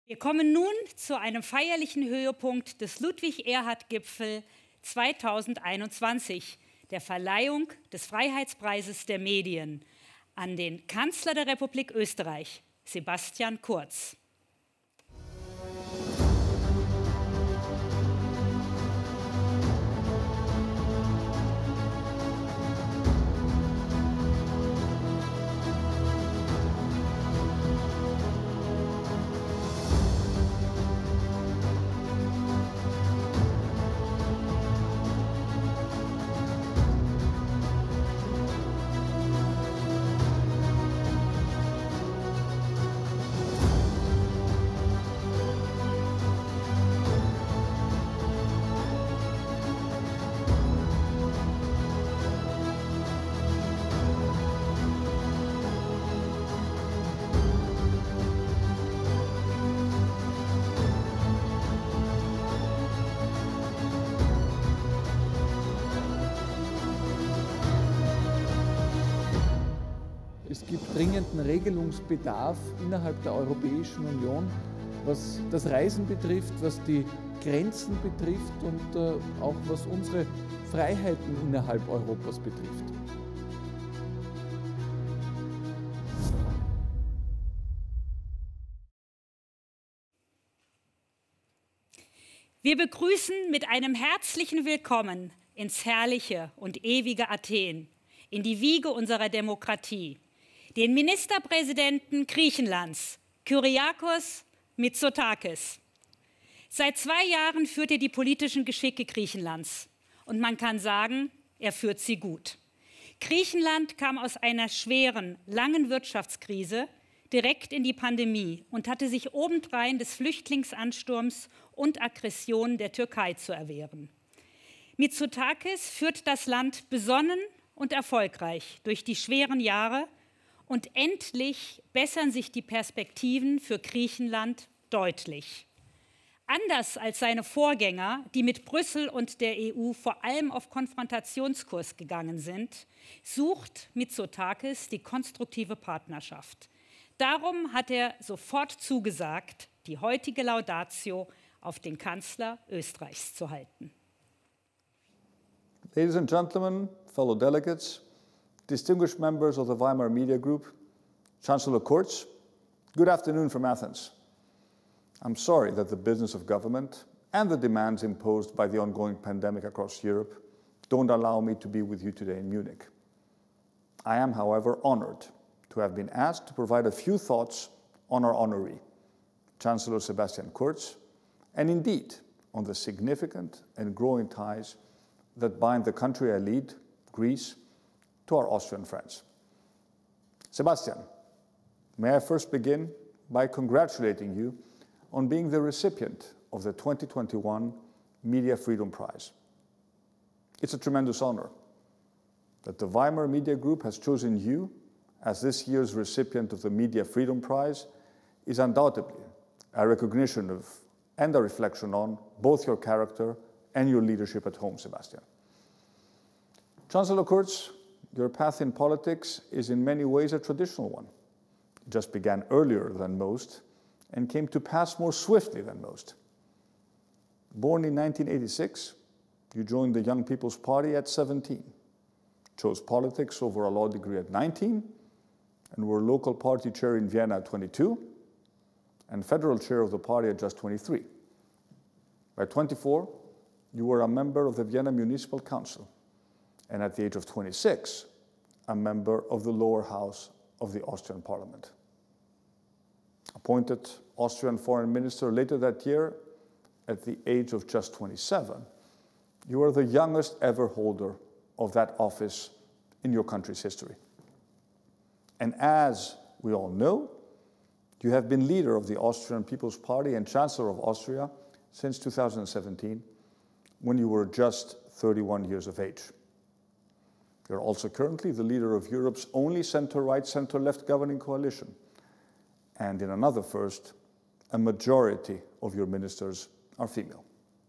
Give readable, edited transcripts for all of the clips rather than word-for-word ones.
Wir kommen nun zu einem feierlichen Höhepunkt des Ludwig-Erhard-Gipfel 2021, der Verleihung des Freiheitspreises der Medien an den Kanzler der Republik Österreich, Sebastian Kurz. Es gibt dringenden Regelungsbedarf innerhalb der Europäischen Union, was das Reisen betrifft, was die Grenzen betrifft und auch was unsere Freiheiten innerhalb Europas betrifft. Wir begrüßen mit einem herzlichen Willkommen ins herrliche und ewige Athen, in die Wiege unserer Demokratie, den Ministerpräsidenten Griechenlands, Kyriakos Mitsotakis. Seit 2 Jahren führt er die politischen Geschicke Griechenlands. Und man kann sagen, er führt sie gut. Griechenland kam aus einer schweren, langen Wirtschaftskrise direkt in die Pandemie und hatte sich obendrein des Flüchtlingsansturms und Aggressionen der Türkei zu erwehren. Mitsotakis führt das Land besonnen und erfolgreich durch die schweren Jahre. Und endlich bessern sich die Perspektiven für Griechenland deutlich. Anders als seine Vorgänger, die mit Brüssel und der EU vor allem auf Konfrontationskurs gegangen sind, sucht Mitsotakis die konstruktive Partnerschaft. Darum hat er sofort zugesagt, die heutige Laudatio auf den Kanzler Österreichs zu halten. Ladies and gentlemen, fellow delegates, distinguished members of the Weimar Media Group, Chancellor Kurz, good afternoon from Athens. I'm sorry that the business of government and the demands imposed by the ongoing pandemic across Europe don't allow me to be with you today in Munich. I am, however, honored to have been asked to provide a few thoughts on our honoree, Chancellor Sebastian Kurz, and indeed on the significant and growing ties that bind the country I lead, Greece, to our Austrian friends. Sebastian, may I first begin by congratulating you on being the recipient of the 2021 Media Freedom Prize. It's a tremendous honor that the Weimar Media Group has chosen you as this year's recipient of the Media Freedom Prize is undoubtedly a recognition of and a reflection on both your character and your leadership at home, Sebastian. Chancellor Kurz, your path in politics is in many ways a traditional one. It just began earlier than most and came to pass more swiftly than most. Born in 1986, you joined the Young People's Party at 17, chose politics over a law degree at 19, and were local party chair in Vienna at 22, and federal chair of the party at just 23. By 24, you were a member of the Vienna Municipal Council, and at the age of 26, a member of the lower house of the Austrian Parliament. Appointed Austrian Foreign Minister later that year, at the age of just 27, you are the youngest ever holder of that office in your country's history. And as we all know, you have been leader of the Austrian People's Party and Chancellor of Austria since 2017, when you were just 31 years of age. You're also currently the leader of Europe's only center-right, center-left governing coalition. And in another first, a majority of your ministers are female.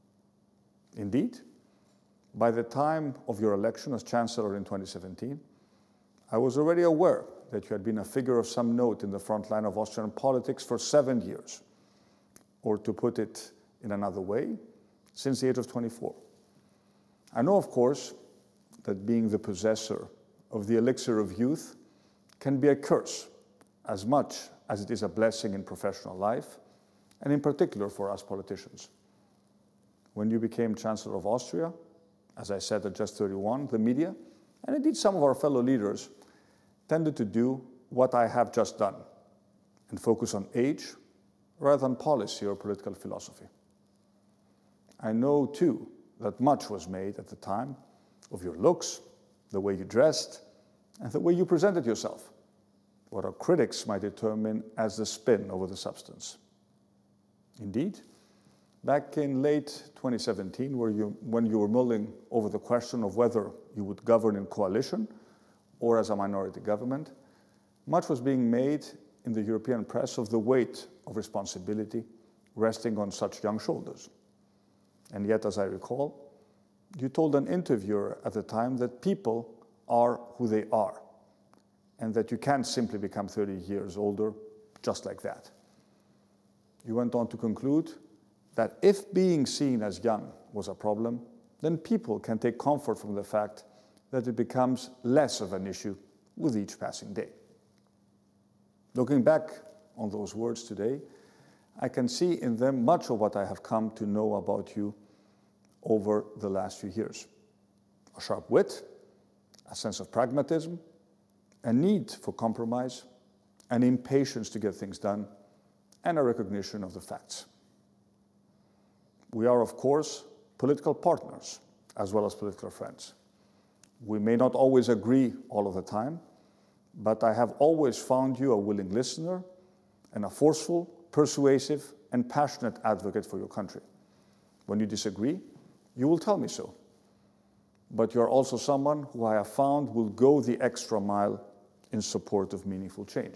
Indeed, by the time of your election as Chancellor in 2017, I was already aware that you had been a figure of some note in the front line of Austrian politics for 7 years, or to put it in another way, since the age of 24. I know, of course, that being the possessor of the elixir of youth can be a curse as much as it is a blessing in professional life, and in particular for us politicians. When you became Chancellor of Austria, as I said at just 31, the media, and indeed some of our fellow leaders, tended to do what I have just done and focus on age rather than policy or political philosophy. I know, too, that much was made at the time of your looks, the way you dressed, and the way you presented yourself, what our critics might determine as the spin over the substance. Indeed, back in late 2017, when you were mulling over the question of whether you would govern in coalition or as a minority government, much was being made in the European press of the weight of responsibility resting on such young shoulders. And yet, as I recall, you told an interviewer at the time that people are who they are, and that you can't simply become 30 years older just like that. You went on to conclude that if being seen as young was a problem, then people can take comfort from the fact that it becomes less of an issue with each passing day. Looking back on those words today, I can see in them much of what I have come to know about you over the last few years. A sharp wit, a sense of pragmatism, a need for compromise, an impatience to get things done, and a recognition of the facts. We are, of course, political partners as well as political friends. We may not always agree all of the time, but I have always found you a willing listener and a forceful, persuasive, and passionate advocate for your country. When you disagree, you will tell me so. But you are also someone who I have found will go the extra mile in support of meaningful change.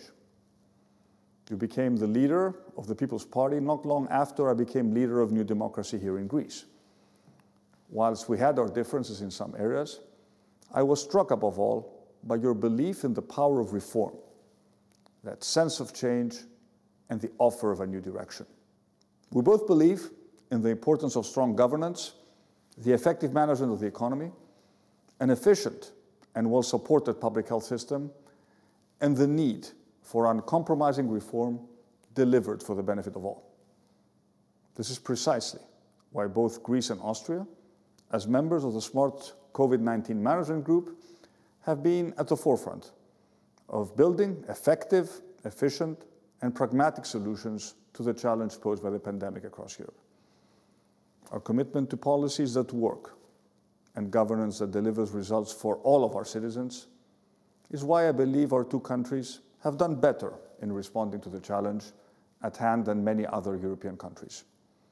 You became the leader of the People's Party not long after I became leader of New Democracy here in Greece. Whilst we had our differences in some areas, I was struck above all by your belief in the power of reform, that sense of change, and the offer of a new direction. We both believe in the importance of strong governance, the effective management of the economy, an efficient and well-supported public health system, and the need for uncompromising reform delivered for the benefit of all. This is precisely why both Greece and Austria, as members of the Smart COVID-19 Management Group, have been at the forefront of building effective, efficient, and pragmatic solutions to the challenge posed by the pandemic across Europe. Our commitment to policies that work and governance that delivers results for all of our citizens is why I believe our two countries have done better in responding to the challenge at hand than many other European countries.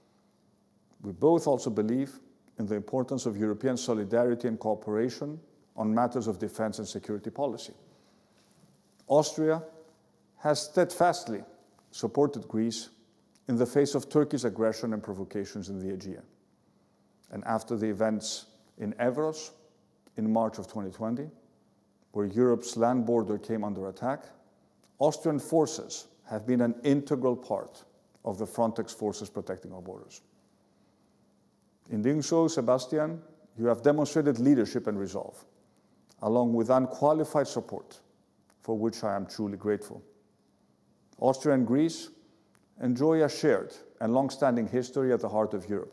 We both also believe in the importance of European solidarity and cooperation on matters of defense and security policy. Austria has steadfastly supported Greece in the face of Turkey's aggression and provocations in the Aegean. And after the events in Evros in March of 2020, where Europe's land border came under attack, Austrian forces have been an integral part of the Frontex forces protecting our borders. In doing so, Sebastian, you have demonstrated leadership and resolve, along with unqualified support, for which I am truly grateful. Austria and Greece enjoy a shared and long-standing history at the heart of Europe.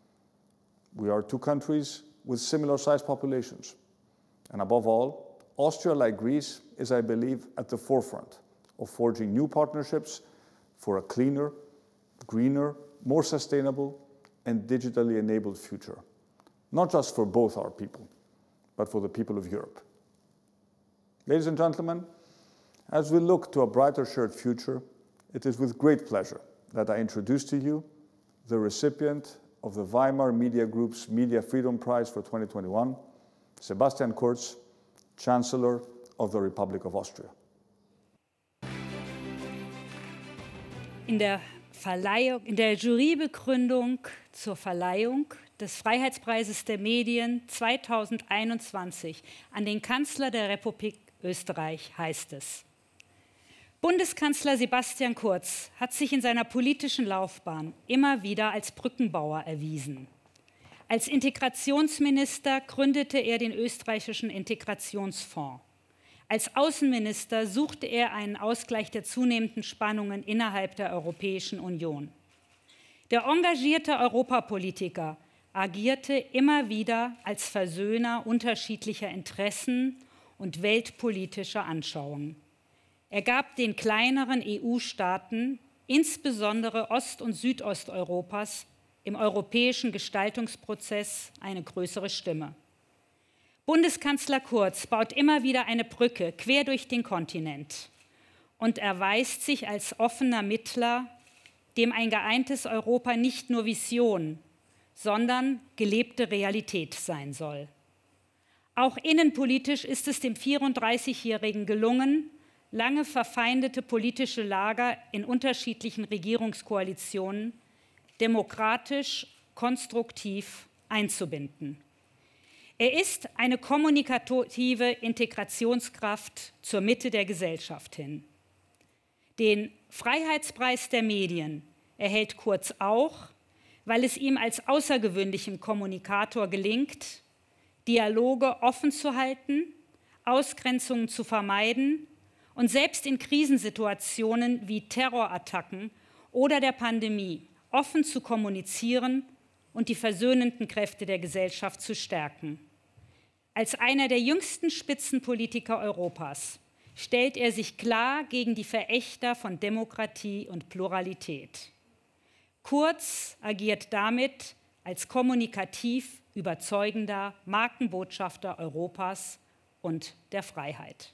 We are two countries with similar-sized populations, and above all, Austria, like Greece, is, I believe, at the forefront of forging new partnerships for a cleaner, greener, more sustainable, and digitally enabled future, not just for both our people, but for the people of Europe. Ladies and gentlemen, as we look to a brighter shared future, it is with great pleasure that I introduce to you the recipient of the Weimar Media Group's Media Freedom Prize for 2021, Sebastian Kurz, Chancellor of the Republic of Austria. In der Jurybegründung zur Verleihung des Freiheitspreises der Medien 2021 an den Kanzler der Republik Österreich heißt es: Bundeskanzler Sebastian Kurz hat sich in seiner politischen Laufbahn immer wieder als Brückenbauer erwiesen. Als Integrationsminister gründete er den österreichischen Integrationsfonds. Als Außenminister suchte er einen Ausgleich der zunehmenden Spannungen innerhalb der Europäischen Union. Der engagierte Europapolitiker agierte immer wieder als Versöhner unterschiedlicher Interessen und weltpolitischer Anschauungen. Er gab den kleineren EU-Staaten, insbesondere Ost- und Südosteuropas, im europäischen Gestaltungsprozess eine größere Stimme. Bundeskanzler Kurz baut immer wieder eine Brücke quer durch den Kontinent und erweist sich als offener Mittler, dem ein geeintes Europa nicht nur Vision, sondern gelebte Realität sein soll. Auch innenpolitisch ist es dem 34-Jährigen gelungen, lange verfeindete politische Lager in unterschiedlichen Regierungskoalitionen demokratisch, konstruktiv einzubinden. Er ist eine kommunikative Integrationskraft zur Mitte der Gesellschaft hin. Den Freiheitspreis der Medien erhält Kurz auch, weil es ihm als außergewöhnlichem Kommunikator gelingt, Dialoge offen zu halten, Ausgrenzungen zu vermeiden und selbst in Krisensituationen wie Terrorattacken oder der Pandemie offen zu kommunizieren und die versöhnenden Kräfte der Gesellschaft zu stärken. Als einer der jüngsten Spitzenpolitiker Europas stellt er sich klar gegen die Verächter von Demokratie und Pluralität. Kurz agiert damit als kommunikativ überzeugender Markenbotschafter Europas und der Freiheit.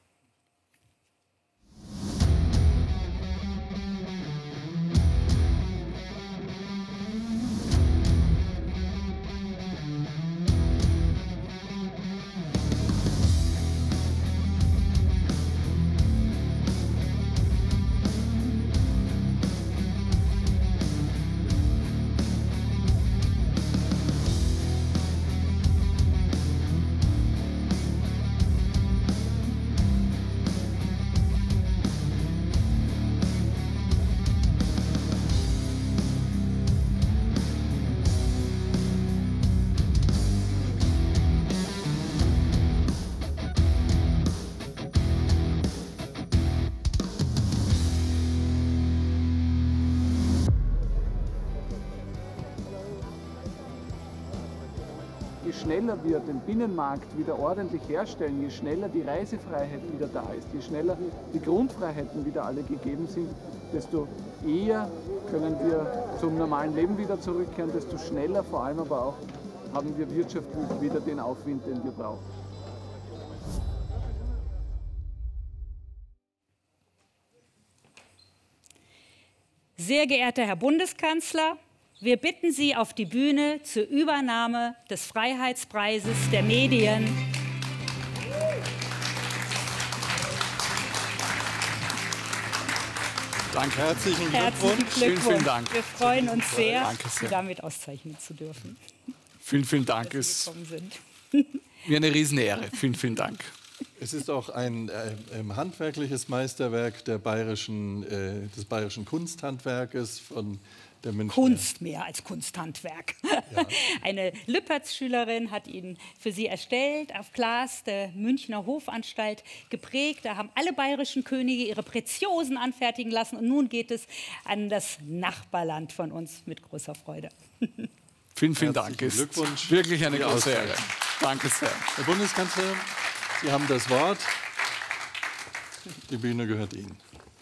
Je schneller wir den Binnenmarkt wieder ordentlich herstellen, je schneller die Reisefreiheit wieder da ist, je schneller die Grundfreiheiten wieder alle gegeben sind, desto eher können wir zum normalen Leben wieder zurückkehren, desto schneller vor allem aber auch haben wir wirtschaftlich wieder den Aufwind, den wir brauchen. Sehr geehrter Herr Bundeskanzler, wir bitten Sie auf die Bühne zur Übernahme des Freiheitspreises der Medien. Danke, herzlichen Glückwunsch. Vielen Dank. Wir freuen uns sehr, Sie damit auszeichnen zu dürfen. Vielen Dank. Es ist mir eine Riesenehre. Vielen Dank. Es ist auch ein handwerkliches Meisterwerk des bayerischen Kunsthandwerkes von der Münchner. Kunst mehr als Kunsthandwerk. Ja. Eine Lüpertz-Schülerin hat ihn für Sie erstellt, auf Glas der Münchner Hofanstalt geprägt. Da haben alle bayerischen Könige ihre Preziosen anfertigen lassen. Und nun geht es an das Nachbarland von uns mit großer Freude. Vielen Dank. Glückwunsch. Wirklich eine große Ehre. Danke sehr. Herr Bundeskanzler, Sie haben das Wort. Die Bühne gehört Ihnen.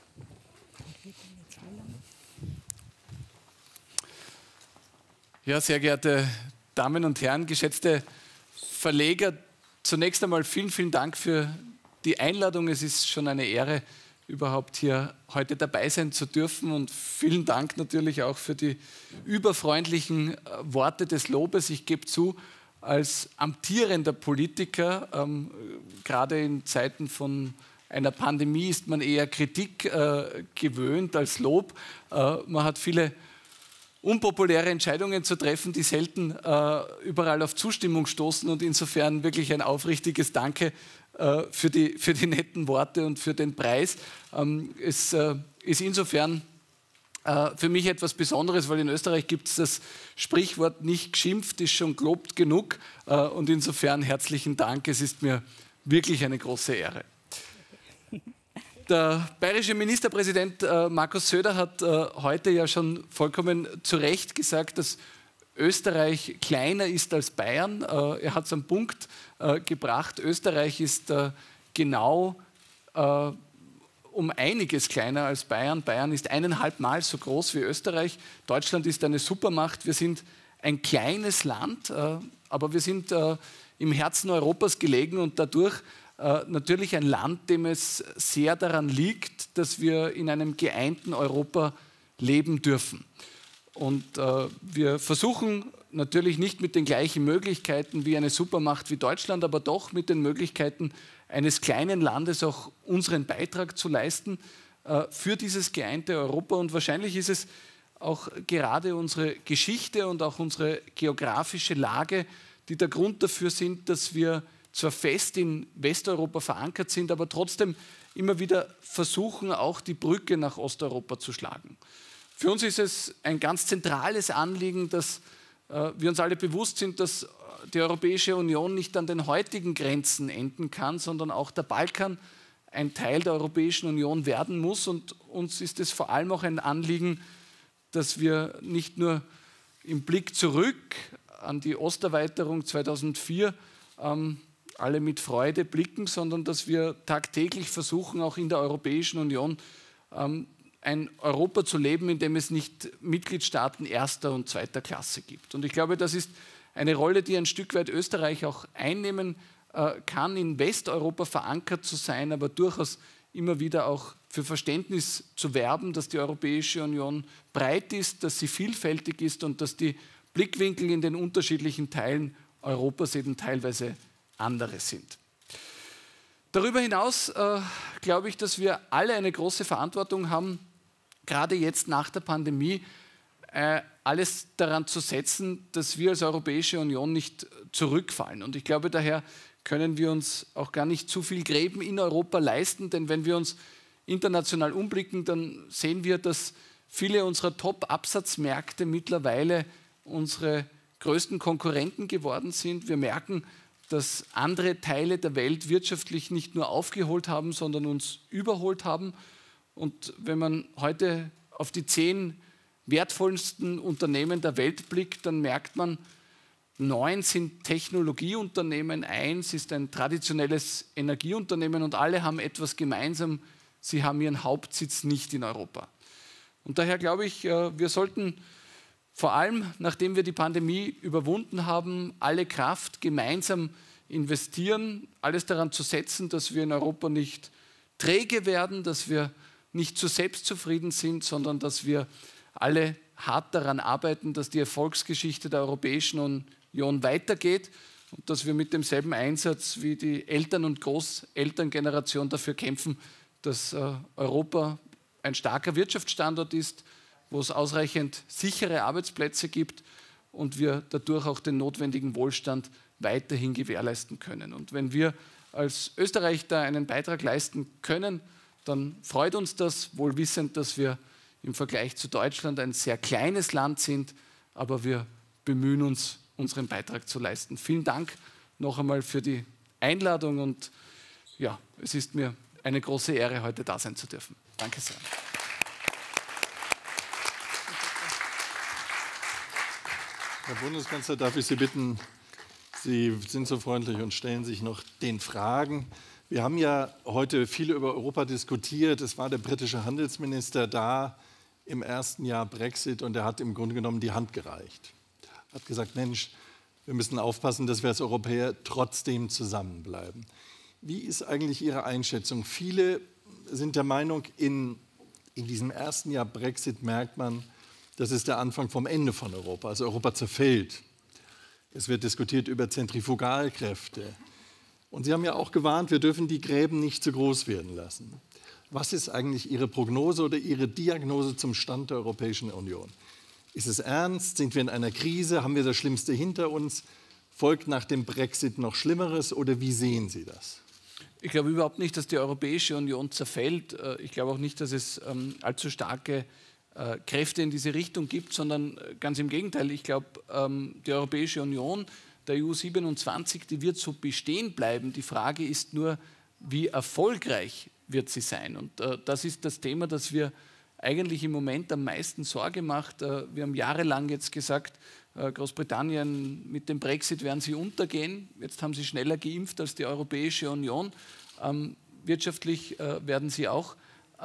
Ja, sehr geehrte Damen und Herren, geschätzte Verleger, zunächst einmal vielen Dank für die Einladung. Es ist schon eine Ehre, überhaupt hier heute dabei sein zu dürfen. Und vielen Dank natürlich auch für die überfreundlichen Worte des Lobes. Ich gebe zu, als amtierender Politiker, gerade in Zeiten von einer Pandemie, ist man eher Kritik gewöhnt als Lob. Man hat viele unpopuläre Entscheidungen zu treffen, die selten überall auf Zustimmung stoßen. Und insofern wirklich ein aufrichtiges Danke für die netten Worte und für den Preis. Es ist insofern für mich etwas Besonderes, weil in Österreich gibt es das Sprichwort, nicht geschimpft ist schon gelobt genug. Und insofern herzlichen Dank, es ist mir wirklich eine große Ehre. Der bayerische Ministerpräsident Markus Söder hat heute ja schon vollkommen zu Recht gesagt, dass Österreich kleiner ist als Bayern. Er hat es am Punkt gebracht. Österreich ist genau um einiges kleiner als Bayern. Bayern ist 1,5 Mal so groß wie Österreich. Deutschland ist eine Supermacht. Wir sind ein kleines Land, aber wir sind im Herzen Europas gelegen und dadurch natürlich ein Land, dem es sehr daran liegt, dass wir in einem geeinten Europa leben dürfen. Und wir versuchen natürlich nicht mit den gleichen Möglichkeiten wie eine Supermacht wie Deutschland, aber doch mit den Möglichkeiten eines kleinen Landes auch unseren Beitrag zu leisten für dieses geeinte Europa. Und wahrscheinlich ist es auch gerade unsere Geschichte und auch unsere geografische Lage, die der Grund dafür sind, dass wir zwar fest in Westeuropa verankert sind, aber trotzdem immer wieder versuchen, auch die Brücke nach Osteuropa zu schlagen. Für uns ist es ein ganz zentrales Anliegen, dass wir uns alle bewusst sind, dass die Europäische Union nicht an den heutigen Grenzen enden kann, sondern auch der Balkan ein Teil der Europäischen Union werden muss. Und uns ist es vor allem auch ein Anliegen, dass wir nicht nur im Blick zurück an die Osterweiterung 2004 alle mit Freude blicken, sondern dass wir tagtäglich versuchen, auch in der Europäischen Union ein Europa zu leben, in dem es nicht Mitgliedstaaten erster und zweiter Klasse gibt. Und ich glaube, das ist eine Rolle, die ein Stück weit Österreich auch einnehmen kann, in Westeuropa verankert zu sein, aber durchaus immer wieder auch für Verständnis zu werben, dass die Europäische Union breit ist, dass sie vielfältig ist und dass die Blickwinkel in den unterschiedlichen Teilen Europas eben teilweise andere sind. Darüber hinaus glaube ich, dass wir alle eine große Verantwortung haben, gerade jetzt nach der Pandemie, alles daran zu setzen, dass wir als Europäische Union nicht zurückfallen. Und ich glaube, daher können wir uns auch gar nicht zu viel Gräben in Europa leisten, denn wenn wir uns international umblicken, dann sehen wir, dass viele unserer Top-Absatzmärkte mittlerweile unsere größten Konkurrenten geworden sind. Wir merken, dass andere Teile der Welt wirtschaftlich nicht nur aufgeholt haben, sondern uns überholt haben. Und wenn man heute auf die 10 wertvollsten Unternehmen der Welt blickt, dann merkt man, 9 sind Technologieunternehmen, 1 ist ein traditionelles Energieunternehmen und alle haben etwas gemeinsam, sie haben ihren Hauptsitz nicht in Europa. Und daher glaube ich, wir sollten vor allem, nachdem wir die Pandemie überwunden haben, alle Kraft gemeinsam investieren, alles daran zu setzen, dass wir in Europa nicht träge werden, dass wir nicht zu selbstzufrieden sind, sondern dass wir alle hart daran arbeiten, dass die Erfolgsgeschichte der Europäischen Union weitergeht und dass wir mit demselben Einsatz wie die Eltern- und Großelterngeneration dafür kämpfen, dass Europa ein starker Wirtschaftsstandort ist, wo es ausreichend sichere Arbeitsplätze gibt und wir dadurch auch den notwendigen Wohlstand weiterhin gewährleisten können. Und wenn wir als Österreich da einen Beitrag leisten können, dann freut uns das, wohl wissend, dass wir im Vergleich zu Deutschland ein sehr kleines Land sind, aber wir bemühen uns, unseren Beitrag zu leisten. Vielen Dank noch einmal für die Einladung und ja, es ist mir eine große Ehre, heute da sein zu dürfen. Danke sehr. Herr Bundeskanzler, darf ich Sie bitten, Sie sind so freundlich und stellen sich noch den Fragen. Wir haben ja heute viel über Europa diskutiert. Es war der britische Handelsminister da im ersten Jahr Brexit und er hat im Grunde genommen die Hand gereicht. Er hat gesagt, Mensch, wir müssen aufpassen, dass wir als Europäer trotzdem zusammenbleiben. Wie ist eigentlich Ihre Einschätzung? Viele sind der Meinung, in diesem ersten Jahr Brexit merkt man, das ist der Anfang vom Ende von Europa. Also Europa zerfällt. Es wird diskutiert über Zentrifugalkräfte. Und Sie haben ja auch gewarnt, wir dürfen die Gräben nicht zu groß werden lassen. Was ist eigentlich Ihre Prognose oder Ihre Diagnose zum Stand der Europäischen Union? Ist es ernst? Sind wir in einer Krise? Haben wir das Schlimmste hinter uns? Folgt nach dem Brexit noch Schlimmeres oder wie sehen Sie das? Ich glaube überhaupt nicht, dass die Europäische Union zerfällt. Ich glaube auch nicht, dass es allzu starke Kräfte in diese Richtung gibt, sondern ganz im Gegenteil. Ich glaube, die Europäische Union, der EU 27, die wird so bestehen bleiben. Die Frage ist nur, wie erfolgreich wird sie sein? Und das ist das Thema, das wir eigentlich im Moment am meisten Sorge macht. Wir haben jahrelang jetzt gesagt, Großbritannien mit dem Brexit werden sie untergehen. Jetzt haben sie schneller geimpft als die Europäische Union. Wirtschaftlich werden sie auch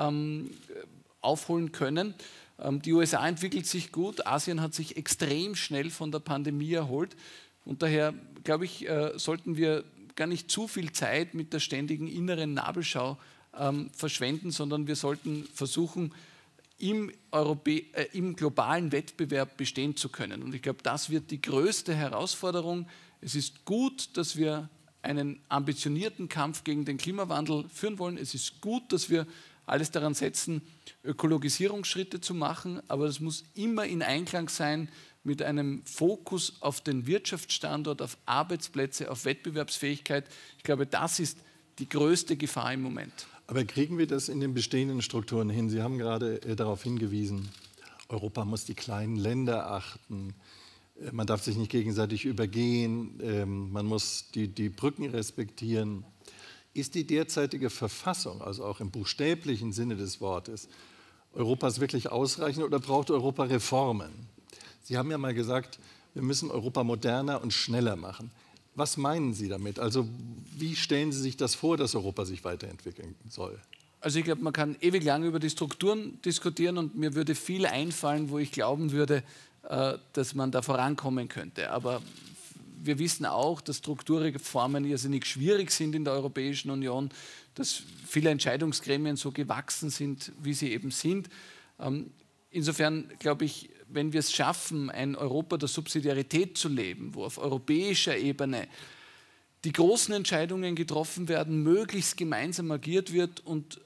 aufholen können. Die USA entwickelt sich gut. Asien hat sich extrem schnell von der Pandemie erholt. Und daher, glaube ich, sollten wir gar nicht zu viel Zeit mit der ständigen inneren Nabelschau verschwenden, sondern wir sollten versuchen, im globalen Wettbewerb bestehen zu können. Und ich glaube, das wird die größte Herausforderung. Es ist gut, dass wir einen ambitionierten Kampf gegen den Klimawandel führen wollen. Es ist gut, dass wir alles daran setzen, Ökologisierungsschritte zu machen, aber das muss immer in Einklang sein mit einem Fokus auf den Wirtschaftsstandort, auf Arbeitsplätze, auf Wettbewerbsfähigkeit. Ich glaube, das ist die größte Gefahr im Moment. Aber kriegen wir das in den bestehenden Strukturen hin? Sie haben gerade darauf hingewiesen, Europa muss die kleinen Länder achten, man darf sich nicht gegenseitig übergehen, man muss die Brücken respektieren. Ist die derzeitige Verfassung, also auch im buchstäblichen Sinne des Wortes, Europas wirklich ausreichend oder braucht Europa Reformen? Sie haben ja mal gesagt, wir müssen Europa moderner und schneller machen. Was meinen Sie damit? Also wie stellen Sie sich das vor, dass Europa sich weiterentwickeln soll? Also ich glaube, man kann ewig lang über die Strukturen diskutieren und mir würde viel einfallen, wo ich glauben würde, dass man da vorankommen könnte. Aber wir wissen auch, dass Strukturreformen irrsinnig schwierig sind in der Europäischen Union, dass viele Entscheidungsgremien so gewachsen sind, wie sie eben sind. Insofern glaube ich, wenn wir es schaffen, ein Europa der Subsidiarität zu leben, wo auf europäischer Ebene die großen Entscheidungen getroffen werden, möglichst gemeinsam agiert wird und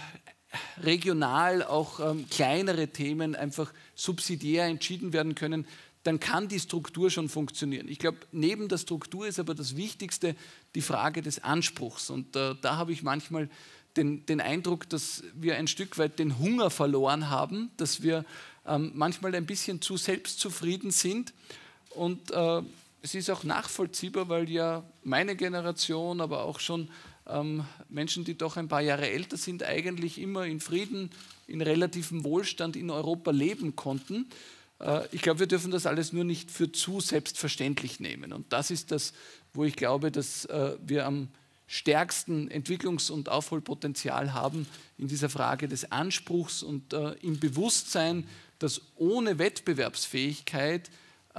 regional auch kleinere Themen einfach subsidiär entschieden werden können, dann kann die Struktur schon funktionieren. Ich glaube, neben der Struktur ist aber das Wichtigste die Frage des Anspruchs. Und da habe ich manchmal den Eindruck, dass wir ein Stück weit den Hunger verloren haben, dass wir manchmal ein bisschen zu selbstzufrieden sind. Und es ist auch nachvollziehbar, weil ja meine Generation, aber auch schon Menschen, die doch ein paar Jahre älter sind, eigentlich immer in Frieden, in relativem Wohlstand in Europa leben konnten. Ich glaube, wir dürfen das alles nur nicht für zu selbstverständlich nehmen. Und das ist das, wo ich glaube, dass wir am stärksten Entwicklungs- und Aufholpotenzial haben in dieser Frage des Anspruchs und im Bewusstsein, dass ohne Wettbewerbsfähigkeit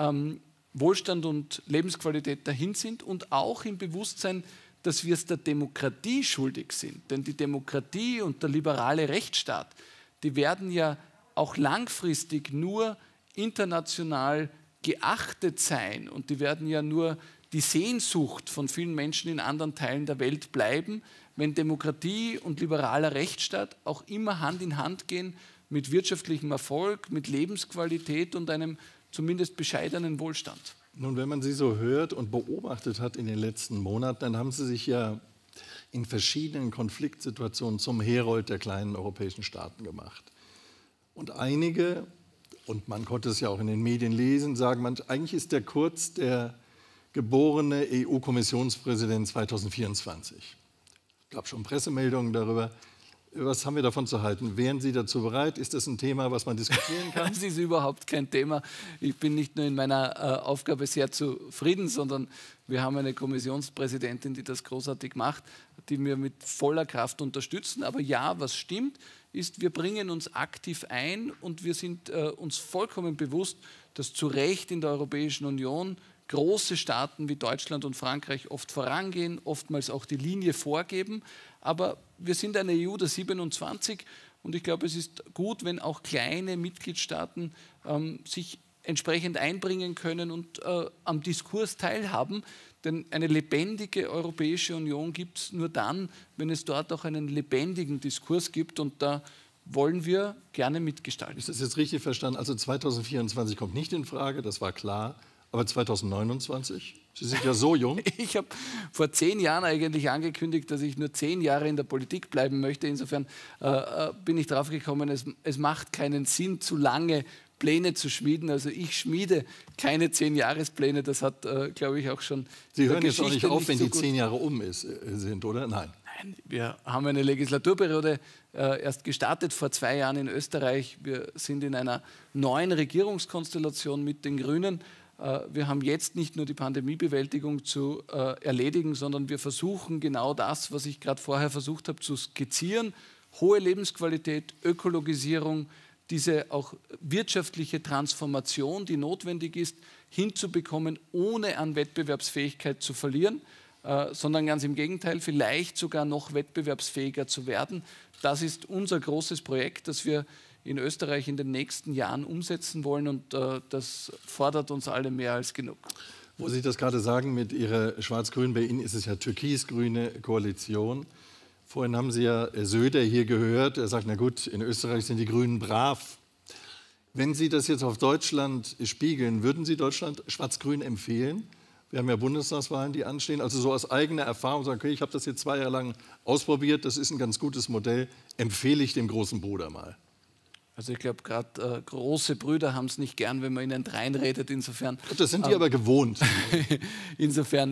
Wohlstand und Lebensqualität dahin sind und auch im Bewusstsein, dass wir es der Demokratie schuldig sind. Denn die Demokratie und der liberale Rechtsstaat, die werden ja auch langfristig nur international geachtet sein und die werden ja nur die Sehnsucht von vielen Menschen in anderen Teilen der Welt bleiben, wenn Demokratie und liberaler Rechtsstaat auch immer Hand in Hand gehen mit wirtschaftlichem Erfolg, mit Lebensqualität und einem zumindest bescheidenen Wohlstand. Nun, wenn man Sie so hört und beobachtet hat in den letzten Monaten, dann haben Sie sich ja in verschiedenen Konfliktsituationen zum Herold der kleinen europäischen Staaten gemacht. Und einige, und man konnte es ja auch in den Medien lesen, sagen, eigentlich ist der Kurz der geborene EU-Kommissionspräsident 2024. Es gab schon Pressemeldungen darüber. Was haben wir davon zu halten? Wären Sie dazu bereit? Ist das ein Thema, was man diskutieren kann? Das ist überhaupt kein Thema. Ich bin nicht nur in meiner Aufgabe sehr zufrieden, sondern wir haben eine Kommissionspräsidentin, die das großartig macht, die wir mit voller Kraft unterstützen. Aber ja, was stimmt, ist, wir bringen uns aktiv ein und wir sind uns vollkommen bewusst, dass zu Recht in der Europäischen Union große Staaten wie Deutschland und Frankreich oft vorangehen, oftmals auch die Linie vorgeben. Aber wir sind eine EU der 27 und ich glaube, es ist gut, wenn auch kleine Mitgliedstaaten sich entsprechend einbringen können und am Diskurs teilhaben. Denn eine lebendige Europäische Union gibt es nur dann, wenn es dort auch einen lebendigen Diskurs gibt. Und da wollen wir gerne mitgestalten. Ist das jetzt richtig verstanden? Also 2024 kommt nicht in Frage, das war klar. Aber 2029? Sie sind ja so jung. Ich habe vor 10 Jahren eigentlich angekündigt, dass ich nur 10 Jahre in der Politik bleiben möchte. Insofern bin ich drauf gekommen, es macht keinen Sinn, zu lange Pläne zu schmieden. Also ich schmiede keine 10-Jahrespläne. Das hat, glaube ich, auch schon. Sie hören jetzt auch nicht auf, wenn die 10 Jahre sind, oder? Nein. Nein, wir haben eine Legislaturperiode erst gestartet vor 2 Jahren in Österreich. Wir sind in einer neuen Regierungskonstellation mit den Grünen. Wir haben jetzt nicht nur die Pandemiebewältigung zu erledigen, sondern wir versuchen genau das, was ich gerade vorher versucht habe zu skizzieren. Hohe Lebensqualität, Ökologisierung, diese auch wirtschaftliche Transformation, die notwendig ist, hinzubekommen, ohne an Wettbewerbsfähigkeit zu verlieren, sondern ganz im Gegenteil, vielleicht sogar noch wettbewerbsfähiger zu werden. Das ist unser großes Projekt, das wir in Österreich in den nächsten Jahren umsetzen wollen, und das fordert uns alle mehr als genug. Wo Sie das gerade sagen mit Ihrer Schwarz-Grün, bei Ihnen ist es ja türkis-grüne Koalition. Vorhin haben Sie ja Söder hier gehört. Er sagt, na gut, in Österreich sind die Grünen brav. Wenn Sie das jetzt auf Deutschland spiegeln, würden Sie Deutschland Schwarz-Grün empfehlen? Wir haben ja Bundestagswahlen, die anstehen. Also so aus eigener Erfahrung sagen, okay, ich habe das jetzt 2 Jahre lang ausprobiert, das ist ein ganz gutes Modell, empfehle ich dem großen Bruder mal. Also ich glaube, gerade große Brüder haben es nicht gern, wenn man ihnen reinredet. Insofern. Das sind die aber gewohnt. insofern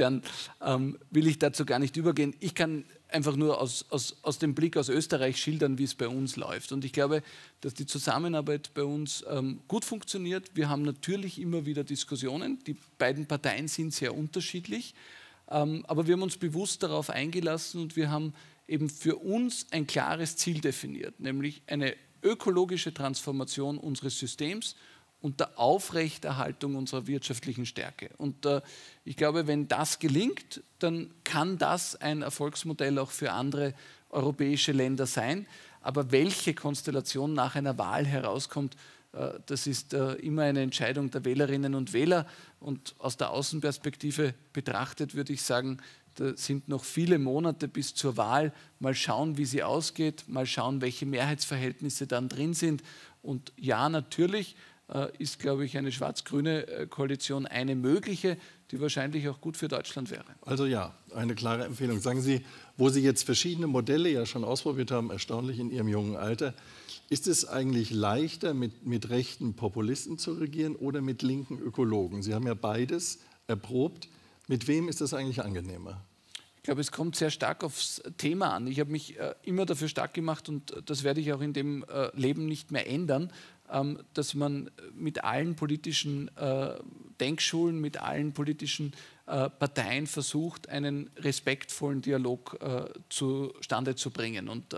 will ich dazu gar nicht übergehen. Ich kann einfach nur aus dem Blick aus Österreich schildern, wie es bei uns läuft. Und ich glaube, dass die Zusammenarbeit bei uns gut funktioniert. Wir haben natürlich immer wieder Diskussionen. Die beiden Parteien sind sehr unterschiedlich. Aber wir haben uns bewusst darauf eingelassen und wir haben eben für uns ein klares Ziel definiert, nämlich eine ökologische Transformation unseres Systems unter Aufrechterhaltung unserer wirtschaftlichen Stärke. Und ich glaube, wenn das gelingt, dann kann das ein Erfolgsmodell auch für andere europäische Länder sein. Aber welche Konstellation nach einer Wahl herauskommt, das ist immer eine Entscheidung der Wählerinnen und Wähler. Und aus der Außenperspektive betrachtet würde ich sagen, da sind noch viele Monate bis zur Wahl. Mal schauen, wie sie ausgeht, mal schauen, welche Mehrheitsverhältnisse dann drin sind. Und ja, natürlich ist, glaube ich, eine schwarz-grüne Koalition eine mögliche, die wahrscheinlich auch gut für Deutschland wäre. Also ja, eine klare Empfehlung. Sagen Sie, wo Sie jetzt verschiedene Modelle ja schon ausprobiert haben, erstaunlich in Ihrem jungen Alter, ist es eigentlich leichter, mit rechten Populisten zu regieren oder mit linken Ökologen? Sie haben ja beides erprobt. Mit wem ist das eigentlich angenehmer? Ich glaube, es kommt sehr stark aufs Thema an. Ich habe mich immer dafür stark gemacht, und das werde ich auch in dem Leben nicht mehr ändern, dass man mit allen politischen Denkschulen, mit allen politischen Parteien versucht, einen respektvollen Dialog zustande zu bringen. Und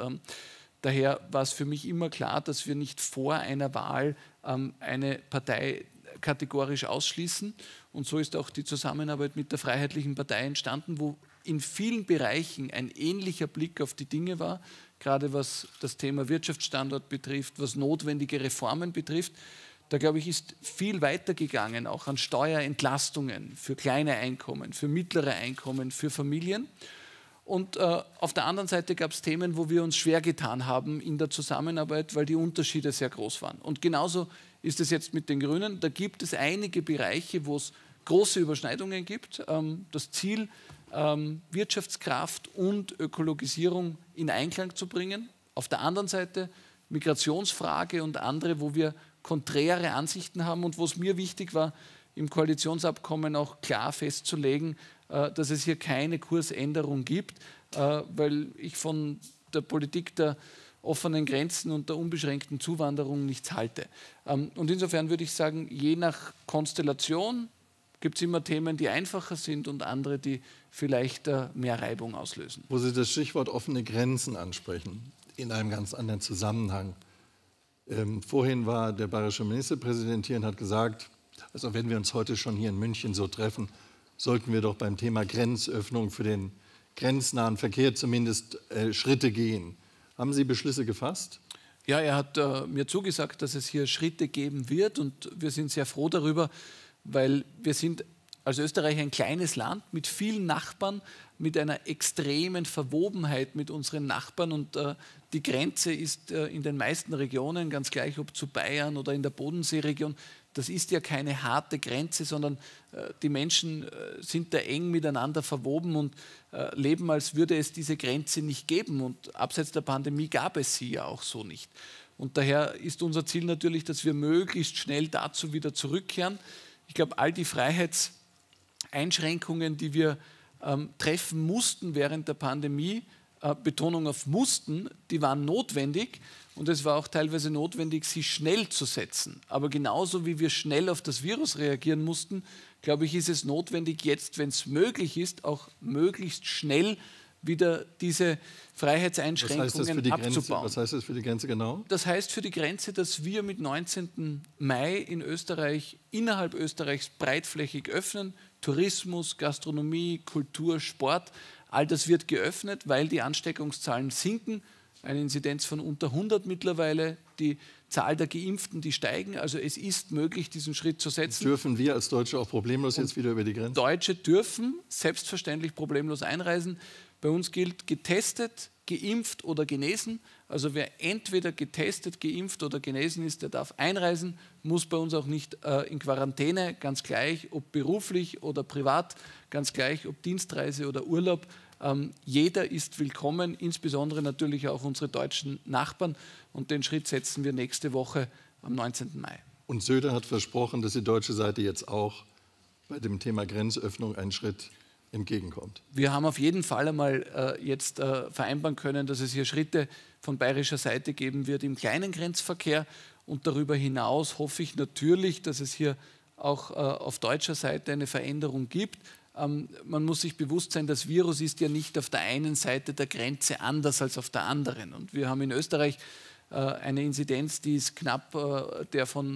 daher war es für mich immer klar, dass wir nicht vor einer Wahl eine Partei kategorisch ausschließen. Und so ist auch die Zusammenarbeit mit der Freiheitlichen Partei entstanden, wo in vielen Bereichen ein ähnlicher Blick auf die Dinge war, gerade was das Thema Wirtschaftsstandort betrifft, was notwendige Reformen betrifft. Da, glaube ich, ist viel weiter gegangen, auch an Steuerentlastungen für kleine Einkommen, für mittlere Einkommen, für Familien. Und auf der anderen Seite gab es Themen, wo wir uns schwer getan haben in der Zusammenarbeit, weil die Unterschiede sehr groß waren. Und genauso ist es jetzt mit den Grünen. Da gibt es einige Bereiche, wo es große Überschneidungen gibt. Das Ziel, Wirtschaftskraft und Ökologisierung in Einklang zu bringen. Auf der anderen Seite Migrationsfrage und andere, wo wir konträre Ansichten haben und wo es mir wichtig war, im Koalitionsabkommen auch klar festzulegen, dass es hier keine Kursänderung gibt, weil ich von der Politik der offenen Grenzen und der unbeschränkten Zuwanderung nichts halte. Und insofern würde ich sagen, je nach Konstellation gibt es immer Themen, die einfacher sind und andere, die vielleicht mehr Reibung auslösen. Wo Sie das Stichwort offene Grenzen ansprechen, in einem ganz anderen Zusammenhang. Vorhin war der bayerische Ministerpräsident hier und hat gesagt, also wenn wir uns heute schon hier in München so treffen, sollten wir doch beim Thema Grenzöffnung für den grenznahen Verkehr zumindest Schritte gehen. Haben Sie Beschlüsse gefasst? Ja, er hat mir zugesagt, dass es hier Schritte geben wird, und wir sind sehr froh darüber, weil wir sind als Österreich ein kleines Land mit vielen Nachbarn, mit einer extremen Verwobenheit mit unseren Nachbarn. Und die Grenze ist in den meisten Regionen, ganz gleich ob zu Bayern oder in der Bodenseeregion, das ist ja keine harte Grenze, sondern die Menschen sind da eng miteinander verwoben und leben, als würde es diese Grenze nicht geben. Und abseits der Pandemie gab es sie ja auch so nicht. Und daher ist unser Ziel natürlich, dass wir möglichst schnell dazu wieder zurückkehren. Ich glaube, all die Freiheitseinschränkungen, die wir treffen mussten während der Pandemie, Betonung auf mussten, die waren notwendig und es war auch teilweise notwendig, sie schnell zu setzen. Aber genauso wie wir schnell auf das Virus reagieren mussten, glaube ich, ist es notwendig, jetzt, wenn es möglich ist, auch möglichst schnell wieder diese Freiheitseinschränkungen abzubauen. Was heißt das für die Grenze genau? Das heißt für die Grenze, dass wir mit 19. Mai in Österreich, innerhalb Österreichs breitflächig öffnen. Tourismus, Gastronomie, Kultur, Sport, all das wird geöffnet, weil die Ansteckungszahlen sinken. Eine Inzidenz von unter 100 mittlerweile, die Zahl der Geimpften, die steigen. Also es ist möglich, diesen Schritt zu setzen. Dürfen wir als Deutsche auch problemlos jetzt wieder über die Grenze? Deutsche dürfen selbstverständlich problemlos einreisen. Bei uns gilt getestet, geimpft oder genesen. Also wer entweder getestet, geimpft oder genesen ist, der darf einreisen, muss bei uns auch nicht in Quarantäne, ganz gleich, ob beruflich oder privat, ganz gleich, ob Dienstreise oder Urlaub. Jeder ist willkommen, insbesondere natürlich auch unsere deutschen Nachbarn. Und den Schritt setzen wir nächste Woche am 19. Mai. Und Söder hat versprochen, dass die deutsche Seite jetzt auch bei dem Thema Grenzöffnung einen Schritt entgegenkommt. Wir haben auf jeden Fall einmal jetzt vereinbaren können, dass es hier Schritte von bayerischer Seite geben wird im kleinen Grenzverkehr. Und darüber hinaus hoffe ich natürlich, dass es hier auch auf deutscher Seite eine Veränderung gibt. Man muss sich bewusst sein, das Virus ist ja nicht auf der einen Seite der Grenze anders als auf der anderen. Und wir haben in Österreich eine Inzidenz, die ist knapp unter der von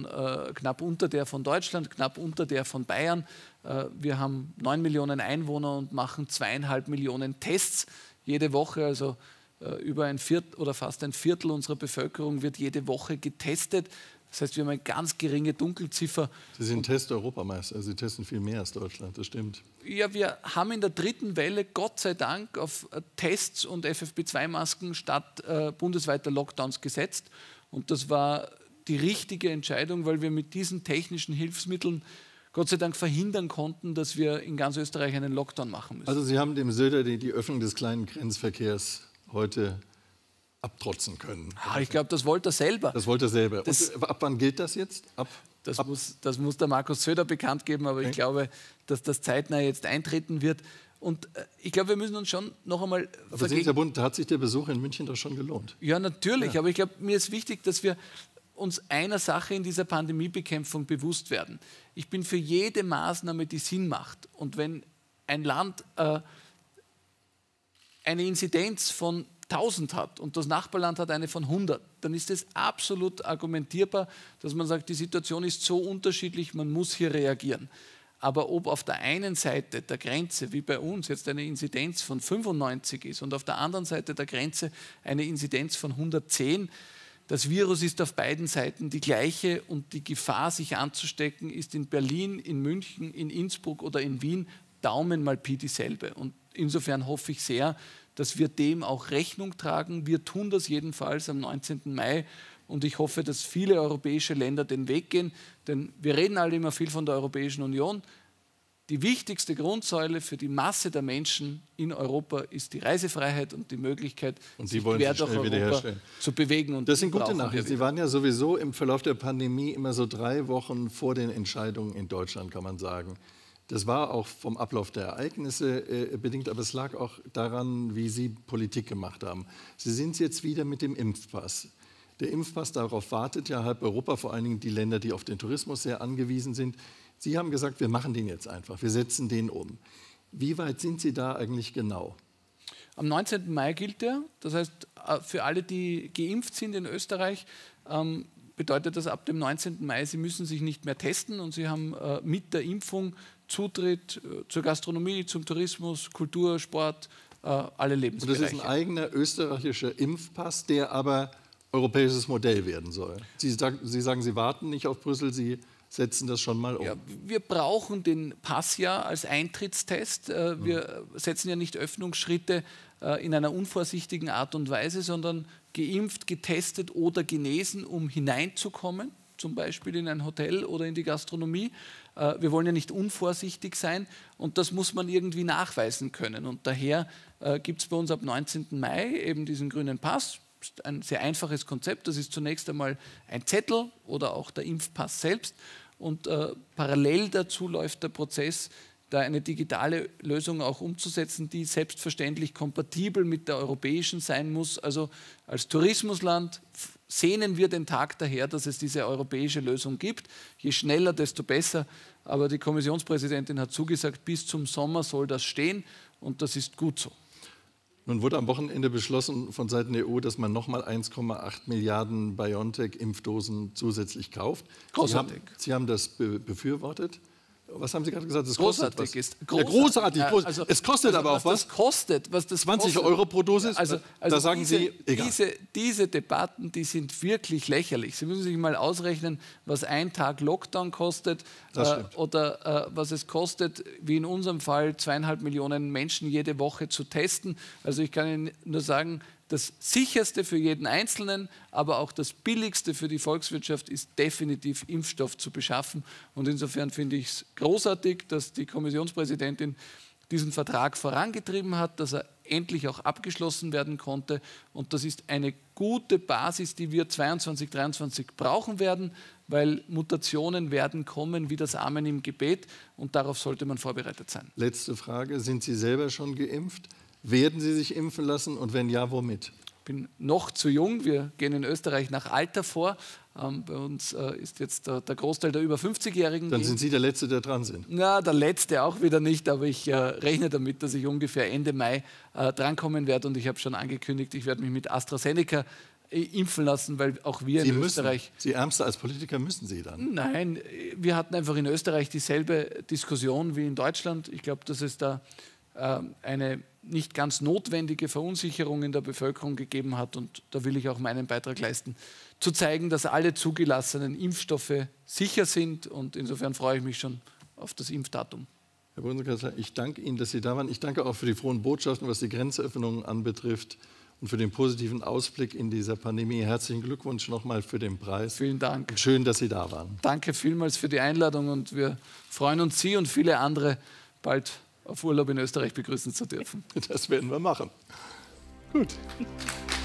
Deutschland, knapp unter der von Bayern. Wir haben 9 Millionen Einwohner und machen 2,5 Millionen Tests jede Woche. Also über ein Viertel oder fast ein Viertel unserer Bevölkerung wird jede Woche getestet. Das heißt, wir haben eine ganz geringe Dunkelziffer. Sie sind Test-Europameister, also Sie testen viel mehr als Deutschland, das stimmt. Ja, wir haben in der dritten Welle Gott sei Dank auf Tests und FFP2-Masken statt bundesweiter Lockdowns gesetzt. Und das war die richtige Entscheidung, weil wir mit diesen technischen Hilfsmitteln Gott sei Dank verhindern konnten, dass wir in ganz Österreich einen Lockdown machen müssen. Also Sie haben dem Söder die Öffnung des kleinen Grenzverkehrs heute abtrotzen können. Ich glaube, das wollte er selber. Das wollte er selber. Und ab wann gilt das jetzt? Das muss der Markus Söder bekannt geben, aber ich glaube, dass das zeitnah jetzt eintreten wird. Und ich glaube, wir müssen uns schon noch einmal vergegenwärtigen. Da hat sich der Besuch in München doch schon gelohnt. Ja, natürlich. Ja. Aber ich glaube, mir ist wichtig, dass wir uns einer Sache in dieser Pandemiebekämpfung bewusst werden. Ich bin für jede Maßnahme, die Sinn macht. Und wenn ein Land eine Inzidenz von 1000 hat und das Nachbarland hat eine von 100, dann ist es absolut argumentierbar, dass man sagt, die Situation ist so unterschiedlich, man muss hier reagieren. Aber ob auf der einen Seite der Grenze, wie bei uns, jetzt eine Inzidenz von 95 ist und auf der anderen Seite der Grenze eine Inzidenz von 110, das Virus ist auf beiden Seiten die gleiche und die Gefahr, sich anzustecken, ist in Berlin, in München, in Innsbruck oder in Wien Daumen mal Pi dieselbe. Und insofern hoffe ich sehr, dass wir dem auch Rechnung tragen. Wir tun das jedenfalls am 19. Mai und ich hoffe, dass viele europäische Länder den Weg gehen, denn wir reden alle immer viel von der Europäischen Union. Die wichtigste Grundsäule für die Masse der Menschen in Europa ist die Reisefreiheit und die Möglichkeit, sich quer durch Europa zu bewegen. Und das sind gute Nachrichten. Sie waren ja sowieso im Verlauf der Pandemie immer so 3 Wochen vor den Entscheidungen in Deutschland, kann man sagen. Das war auch vom Ablauf der Ereignisse bedingt, aber es lag auch daran, wie Sie Politik gemacht haben. Sie sind jetzt wieder mit dem Impfpass. Der Impfpass, darauf wartet ja halb Europa, vor allen Dingen die Länder, die auf den Tourismus sehr angewiesen sind. Sie haben gesagt, wir machen den jetzt einfach, wir setzen den um. Wie weit sind Sie da eigentlich genau? Am 19. Mai gilt der. Das heißt, für alle, die geimpft sind in Österreich, bedeutet das ab dem 19. Mai, sie müssen sich nicht mehr testen und sie haben mit der Impfung Zutritt zur Gastronomie, zum Tourismus, Kultur, Sport, alle Lebensbereiche. Und das ist ein eigener österreichischer Impfpass, der aber europäisches Modell werden soll. Sie sagen, Sie warten nicht auf Brüssel, Sie setzen das schon mal um. Ja, wir brauchen den Pass ja als Eintrittstest. Wir setzen ja nicht Öffnungsschritte in einer unvorsichtigen Art und Weise, sondern geimpft, getestet oder genesen, um hineinzukommen, zum Beispiel in ein Hotel oder in die Gastronomie. Wir wollen ja nicht unvorsichtig sein und das muss man irgendwie nachweisen können. Und daher gibt es bei uns ab 19. Mai eben diesen grünen Pass. Das ist ein sehr einfaches Konzept. Das ist zunächst einmal ein Zettel oder auch der Impfpass selbst. Und parallel dazu läuft der Prozess, da eine digitale Lösung auch umzusetzen, die selbstverständlich kompatibel mit der europäischen sein muss. Also als Tourismusland sehnen wir den Tag daher, dass es diese europäische Lösung gibt. Je schneller, desto besser. Aber die Kommissionspräsidentin hat zugesagt, bis zum Sommer soll das stehen und das ist gut so. Nun wurde am Wochenende beschlossen von Seiten der EU, dass man nochmal 1,8 Milliarden BioNTech-Impfdosen zusätzlich kauft. Großartig. Sie haben das befürwortet. Was haben Sie gerade gesagt? Das großartig kostet ist. Großartig. Ja, großartig. Ja, also, es kostet aber auch was. Was das 20 kostet. € pro Dosis? Da sagen Sie, egal. Diese Debatten, die sind wirklich lächerlich. Sie müssen sich mal ausrechnen, was ein Tag Lockdown kostet oder was es kostet, wie in unserem Fall 2,5 Millionen Menschen jede Woche zu testen. Also ich kann Ihnen nur sagen, das Sicherste für jeden Einzelnen, aber auch das Billigste für die Volkswirtschaft ist definitiv Impfstoff zu beschaffen. Und insofern finde ich es großartig, dass die Kommissionspräsidentin diesen Vertrag vorangetrieben hat, dass er endlich auch abgeschlossen werden konnte. Und das ist eine gute Basis, die wir 2022, 2023 brauchen werden, weil Mutationen werden kommen wie das Amen im Gebet. Und darauf sollte man vorbereitet sein. Letzte Frage. Sind Sie selber schon geimpft? Werden Sie sich impfen lassen und wenn ja, womit? Ich bin noch zu jung. Wir gehen in Österreich nach Alter vor. Bei uns ist jetzt der Großteil der über 50-Jährigen. Dann sind Sie der Letzte, der dran sind. Na, der Letzte auch wieder nicht, aber ich rechne damit, dass ich ungefähr Ende Mai drankommen werde. Und ich habe schon angekündigt, ich werde mich mit AstraZeneca impfen lassen, weil auch wir in Österreich... Sie Ärmste als Politiker müssen Sie dann? Nein, wir hatten einfach in Österreich dieselbe Diskussion wie in Deutschland. Ich glaube, dass es da eine nicht ganz notwendige Verunsicherung in der Bevölkerung gegeben hat. Und da will ich auch meinen Beitrag leisten, zu zeigen, dass alle zugelassenen Impfstoffe sicher sind. Und insofern freue ich mich schon auf das Impfdatum. Herr Bundeskanzler, ich danke Ihnen, dass Sie da waren. Ich danke auch für die frohen Botschaften, was die Grenzöffnungen anbetrifft und für den positiven Ausblick in dieser Pandemie. Herzlichen Glückwunsch nochmal für den Preis. Vielen Dank. Und schön, dass Sie da waren. Danke vielmals für die Einladung und wir freuen uns, Sie und viele andere bald auf Urlaub in Österreich begrüßen zu dürfen. Das werden wir machen. Gut.